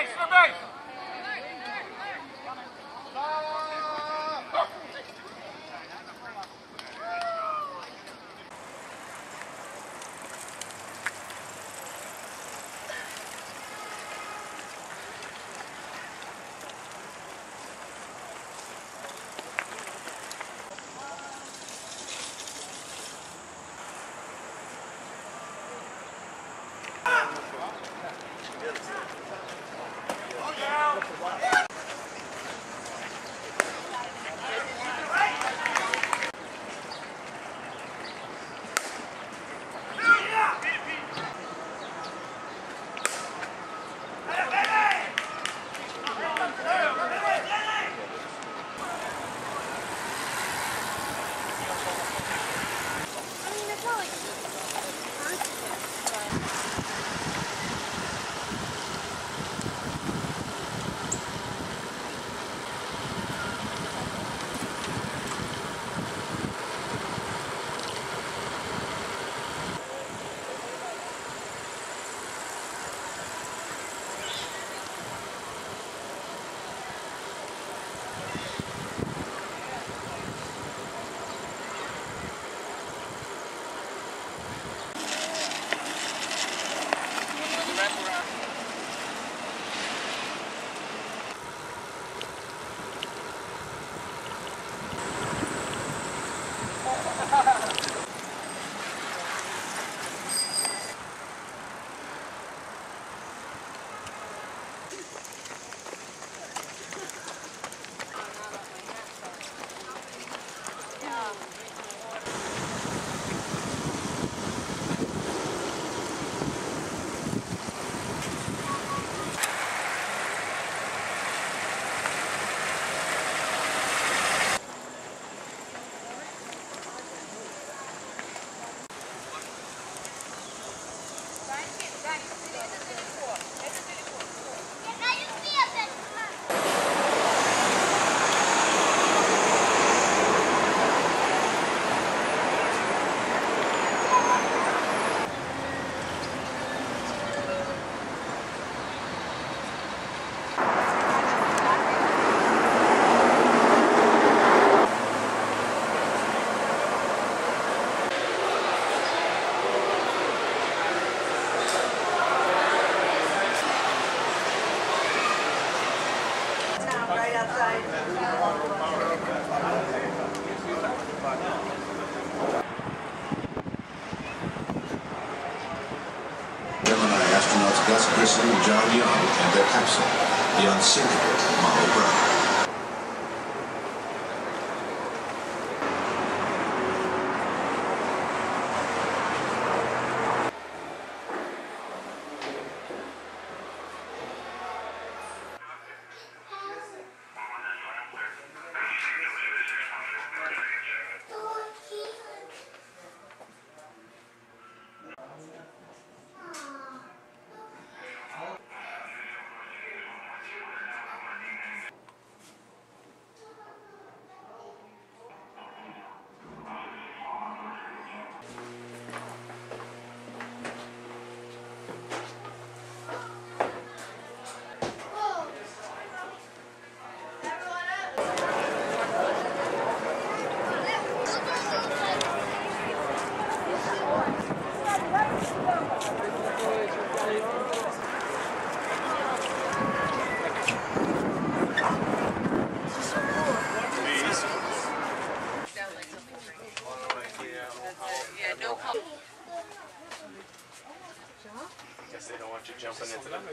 Gemini astronauts Gus Grissom and John Young and their capsule, the unsinkable Apollo Brown. Guess they don't want you jumping into them.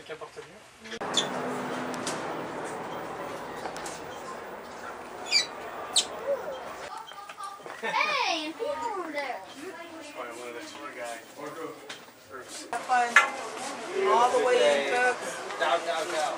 Hey, and people over there. Probably one of the tour guys. Have fun. All the way in, folks. Down, down, down.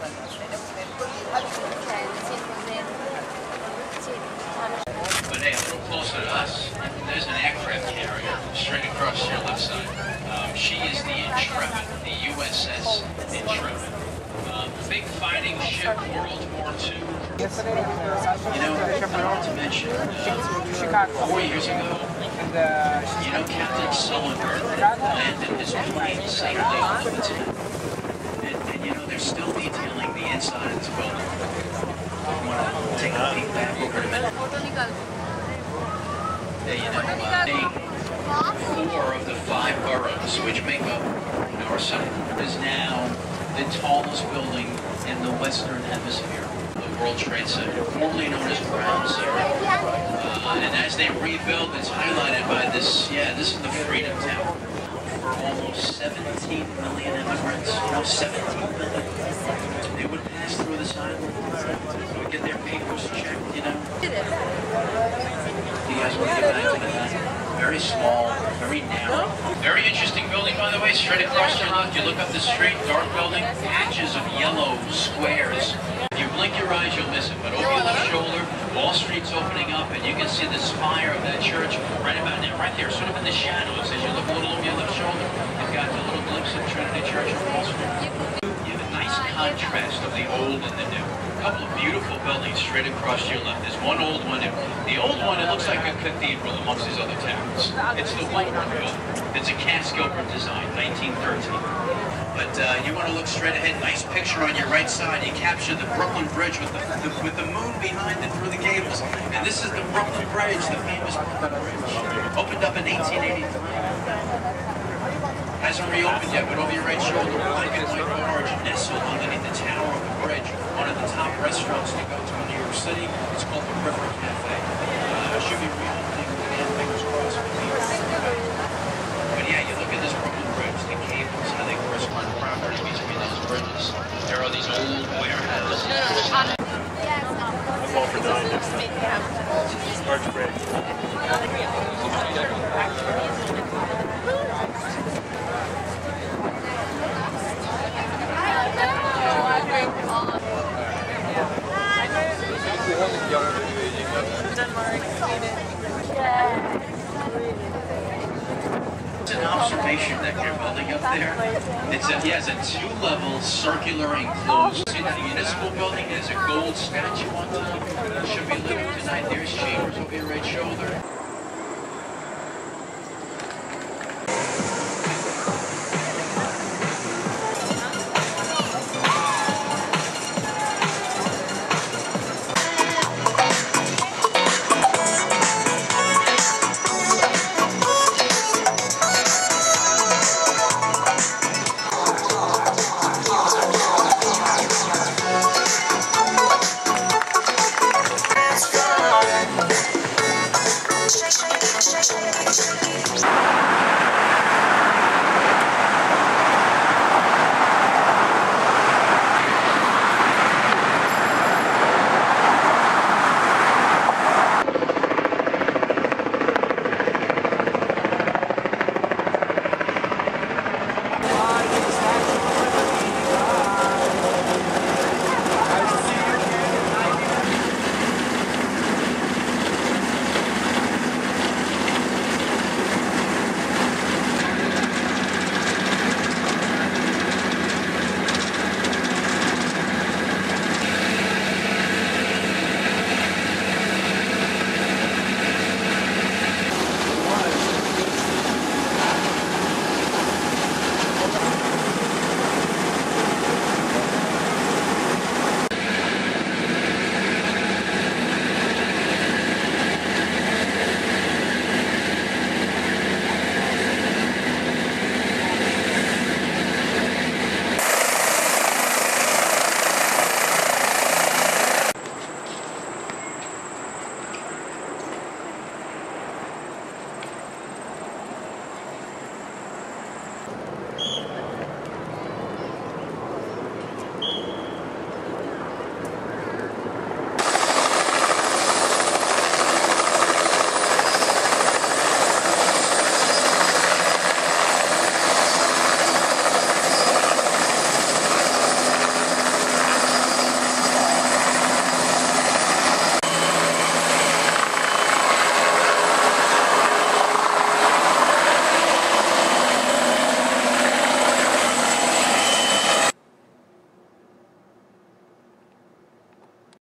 But hey, a little closer to us, there's an aircraft carrier straight across your left side. She is the Intrepid, the USS Intrepid. Big fighting ship, World War II. You know, not to mention, 4 years ago, you know, Captain Sullenberg landed his plane safely on the Potomac. And you know, they're still detailing the inside of this building. I want to take a peek back over a minute. You know, 4 of the 5 boroughs which make up our city is now the tallest building in the Western Hemisphere, the World Trade Center, formerly known as Ground Zero. And as they rebuild, it's highlighted by this, this is the Freedom Tower. For almost 17 million immigrants, you know, 17 million. They would pass through this island, they would get their papers checked, you know. You guys want to get back to that? Very small, very narrow. Very interesting building, by the way. Straight across your left, you look up the street, dark building, patches of yellow squares. If you blink your eyes, you'll miss it. But over your left shoulder, Wall Street's opening up, and you can see the spire of that church right about now, right there, sort of in the shadows. As you look a little over your left shoulder, you've got a little glimpse of Trinity Church on Wall Street. You have a nice contrast of the old and the new. A couple of beautiful buildings straight across your left. There's one old one. The old one, it looks like a cathedral amongst these other towers. It's the Woodward building. It's a Cass Gilbert design, 1913. But you want to look straight ahead. Nice picture on your right side. You capture the Brooklyn Bridge with the moon behind it through the gables. And this is the Brooklyn Bridge, the famous Brooklyn Bridge. Opened up in 1883. Hasn't reopened yet, but over your right shoulder, black and white barge nestled underneath the tower of the bridge. One of the top restaurants to go to in New York City. It's called the River Cafe. Should be reopening again, fingers crossed. But yeah, you look at this Brooklyn Bridge, the cables, how they correspond property between those bridges. There are these old warehouses. I'm all for dying next time. Arch Bridge. It's an observation that you're building up there. He has a 2-level circular enclosed. See that municipal building has a gold statue on top. Should be living tonight. There's Chambers over your right shoulder.